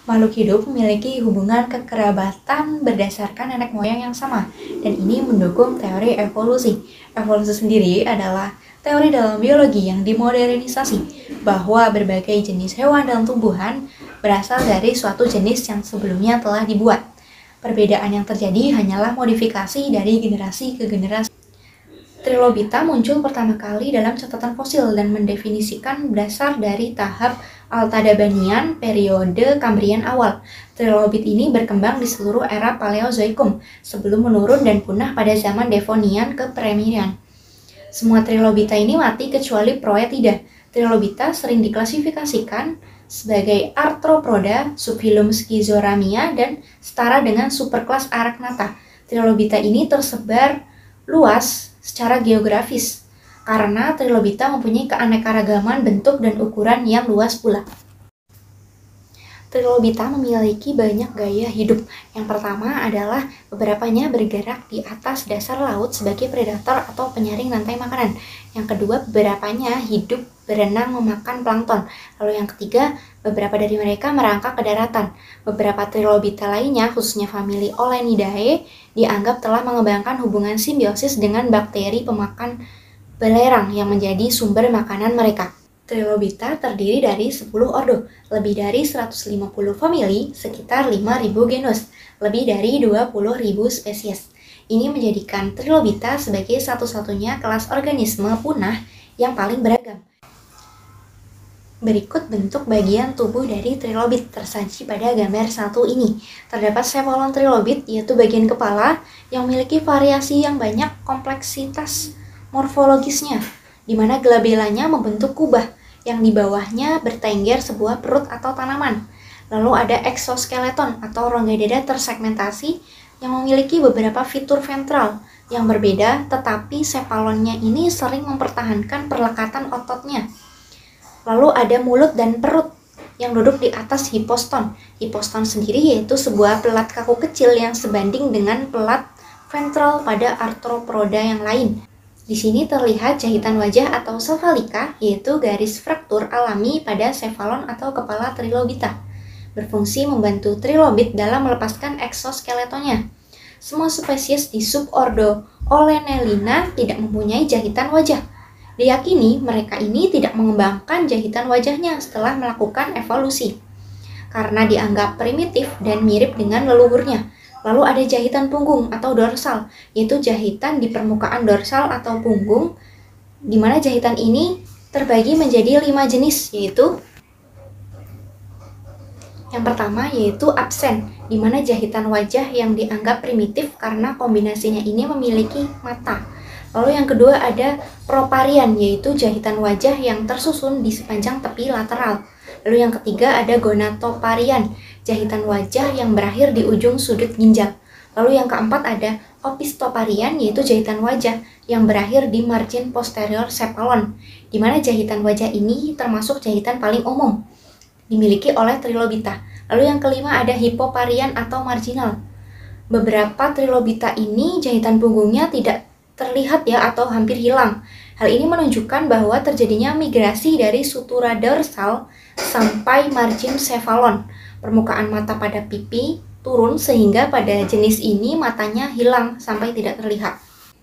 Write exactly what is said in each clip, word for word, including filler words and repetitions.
Makhluk hidup memiliki hubungan kekerabatan berdasarkan nenek moyang yang sama, dan ini mendukung teori evolusi. Evolusi sendiri adalah teori dalam biologi yang dimodernisasi, bahwa berbagai jenis hewan dan tumbuhan berasal dari suatu jenis yang sebelumnya telah dibuat. Perbedaan yang terjadi hanyalah modifikasi dari generasi ke generasi. Trilobita muncul pertama kali dalam catatan fosil dan mendefinisikan dasar dari tahap Altadabanian periode Kambrian awal. Trilobit ini berkembang di seluruh era Paleozoikum sebelum menurun dan punah pada zaman Devonian ke Premian. Semua trilobita ini mati kecuali Proetida. Trilobita sering diklasifikasikan sebagai Arthropoda, subfilum Schizoramia, dan setara dengan superkelas Arachnata. Trilobita ini tersebar luas secara geografis, karena trilobita mempunyai keanekaragaman bentuk dan ukuran yang luas pula. Trilobita memiliki banyak gaya hidup. Yang pertama adalah beberapanya bergerak di atas dasar laut sebagai predator atau penyaring rantai makanan. Yang kedua, beberapanya hidup berenang memakan plankton. Lalu yang ketiga, beberapa dari mereka merangkak ke daratan. Beberapa trilobita lainnya, khususnya famili Olenidae, dianggap telah mengembangkan hubungan simbiosis dengan bakteri pemakan belerang yang menjadi sumber makanan mereka. Trilobita terdiri dari sepuluh ordo, lebih dari seratus lima puluh famili, sekitar lima ribu genus, lebih dari dua puluh ribu spesies. Ini menjadikan trilobita sebagai satu-satunya kelas organisme punah yang paling beragam. Berikut bentuk bagian tubuh dari trilobit tersaji pada gambar satu ini. Terdapat cephalon trilobit, yaitu bagian kepala yang memiliki variasi yang banyak kompleksitas morfologisnya, di mana glabellanya membentuk kubah, yang di bawahnya bertengger sebuah perut atau tanaman. Lalu ada exoskeleton atau rongga dada tersegmentasi yang memiliki beberapa fitur ventral yang berbeda, tetapi cephalonnya ini sering mempertahankan perlekatan ototnya. Lalu ada mulut dan perut yang duduk di atas hiposton. Hiposton sendiri yaitu sebuah pelat kaku kecil yang sebanding dengan pelat ventral pada arthropoda yang lain. Di sini terlihat jahitan wajah atau cephalika, yaitu garis fraktur alami pada cephalon atau kepala trilobita, berfungsi membantu trilobit dalam melepaskan exoskeletonnya. Semua spesies di subordo Olenellina tidak mempunyai jahitan wajah. Diyakini mereka ini tidak mengembangkan jahitan wajahnya setelah melakukan evolusi, karena dianggap primitif dan mirip dengan leluhurnya. Lalu ada jahitan punggung atau dorsal, yaitu jahitan di permukaan dorsal atau punggung, di mana jahitan ini terbagi menjadi lima jenis, yaitu yang pertama yaitu absen, di mana jahitan wajah yang dianggap primitif karena kombinasinya ini memiliki mata. Lalu yang kedua ada proparian, yaitu jahitan wajah yang tersusun di sepanjang tepi lateral. Lalu yang ketiga ada gonatoparian, jahitan wajah yang berakhir di ujung sudut ginjal. Lalu yang keempat ada opistoparian, yaitu jahitan wajah yang berakhir di margin posterior cephalon, di mana jahitan wajah ini termasuk jahitan paling umum dimiliki oleh trilobita. Lalu yang kelima ada hipoparian atau marginal. Beberapa trilobita ini jahitan punggungnya tidak terlihat ya atau hampir hilang. Hal ini menunjukkan bahwa terjadinya migrasi dari sutura dorsal sampai margin cephalon. Permukaan mata pada pipi turun sehingga pada jenis ini matanya hilang sampai tidak terlihat.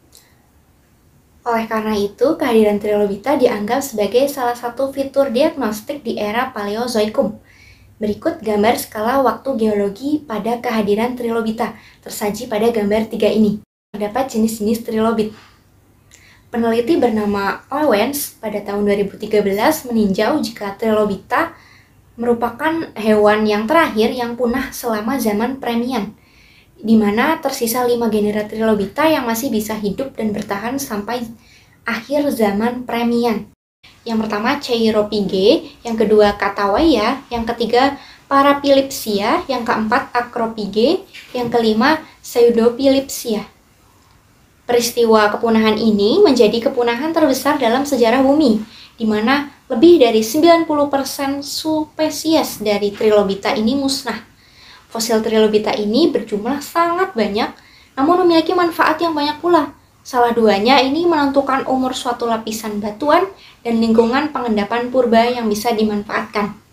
Oleh karena itu, kehadiran trilobita dianggap sebagai salah satu fitur diagnostik di era Paleozoikum. Berikut gambar skala waktu geologi pada kehadiran trilobita tersaji pada gambar tiga ini. Terdapat jenis-jenis trilobit. Peneliti bernama Owens pada tahun dua ribu tiga belas meninjau jika trilobita merupakan hewan yang terakhir yang punah selama zaman Premian, di mana tersisa lima genera trilobita yang masih bisa hidup dan bertahan sampai akhir zaman Premian. Yang pertama Cheiropyge, yang kedua Catawaya, yang ketiga Paraphilipsia, yang keempat Acropyge, yang kelima Pseudopilipsia. Peristiwa kepunahan ini menjadi kepunahan terbesar dalam sejarah bumi, di mana lebih dari sembilan puluh persen spesies dari trilobita ini musnah. Fosil trilobita ini berjumlah sangat banyak, namun memiliki manfaat yang banyak pula. Salah duanya ini menentukan umur suatu lapisan batuan dan lingkungan pengendapan purba yang bisa dimanfaatkan.